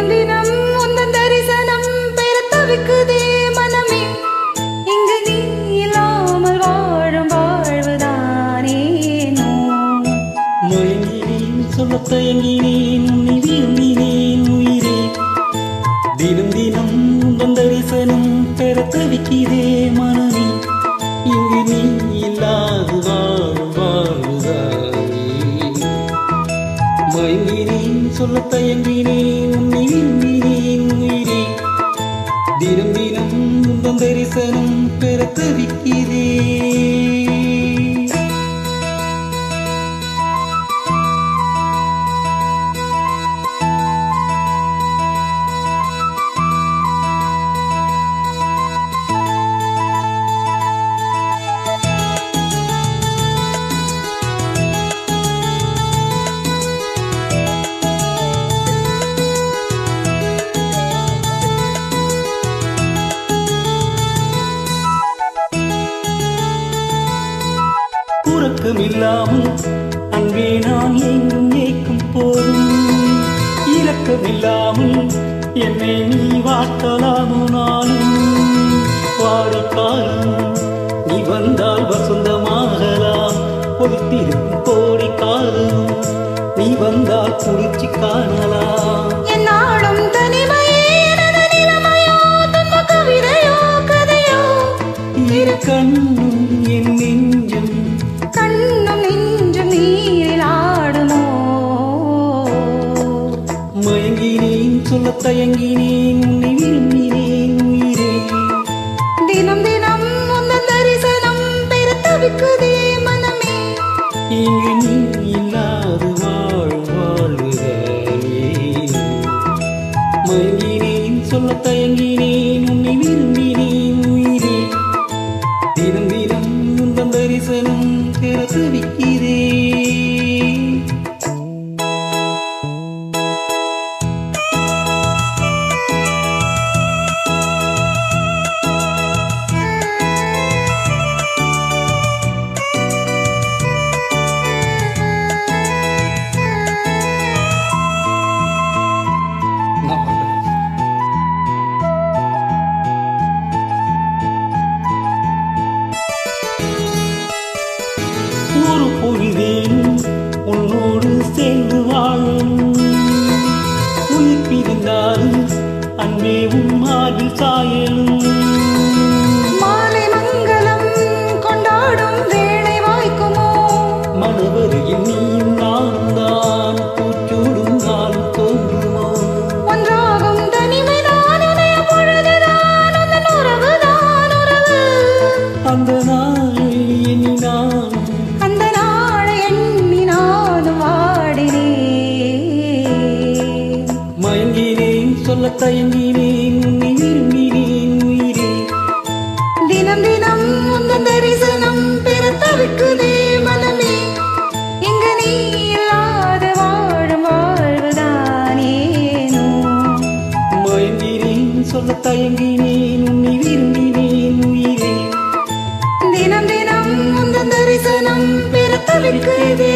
தினம் தினம் உந்தன் தரிசனம் பெற தவிக்குதே மனமே. இங்கு நீ இல்லாமல் வாழும் வாழ்வுதானேனோ. மயங்கினேன் சொல்ல தயங்கினேன் உன்னை விரும்பினேன் உயிரே. தினம் தினம் உந்தன் தரிசனம் பெற தவிக்குதே மனமே. இங்கு நீ இல்லாது வாழும் வாழ்வுதானே. மயங்கினேன் சொல்ல தயங்கினேன் உன்னை விரும்பினேன் உயிரே. தினம் தினம் உந்தன் தரிசனம் பெற தவிக்குதே. உறக்கமில்லாமல் அன்பே நான் எங்கும் ஏக்கும் போதும். இரக்கமில்லாமல் என்னை நீ வாட்டலாமோ நானும். வாடிக்காலம் நீ வந்தால் வசந்தமாகலாம். ஒளித்திருக்கும் கோடி காலம் நீ வந்தால் குளிர்ச்சி காணலாம். என்னாலும் தனிமையே எனது நிலைமையோ, துன்ப கவிதையோ கதையோ. இரு கண்ணும் என் நெஞ்சும் கண்ணும் நெஞ்சும் நீரில் ஆடுமோ. மயங்கினேன் சொல்ல தயங்கினேன் உன்னை விரும்பினேன் உயிரே. தினம் தினம் உந்தன் தரிசனம் பெற தவிக்குதே மனமே. இங்கு நீ இல்லாது வாழும் வாழ்வுதானே. மயங்கினேன் சொல்ல தயங்கினேன் உன்னை விரும்பினேன் உயிரே. தினம் தினம் உந்தன் தரிசனம் பெற தவிக்கிறேன். ஒரு பொழுதேனும் உன்னோடு சேர்ந்து வாழணும். உயிர் பிரிந்தாலும் அன்பே உன் மார்பில் சாயலும். மாலை மங்களம் கொண்டாடும் வேளை வாய்க்குமோ. மனவரையில் நீயும் நானும் தான் பூச்சூடும் நாளும் தோன்றுமோ. ஒன்றாகும் தனிமை தான் இணைய பொழுதுதான் உந்தன் உறவுதான் உறவு. அந்த நாளை எண்ணி நானும் அந்த நாளை எண்ணி நானும் வாடினேன். மயங்கினேன் சொல்ல தயங்கினேன் உன்னை விரும்பினேன் உயிரே. தினம் தினம் உந்தன் தரிசனம் பெற தவிக்குதே மனமே. இங்கு நீ இல்லாத வாழும் வாழ்வுதானேனோ. மயங்கினேன் சொல்ல தயங்கினேன் உன்னை விரும்பினேன் உயிரே. தினம் தினம் உந்தன் தரிசனம் பெற தவிக்குதே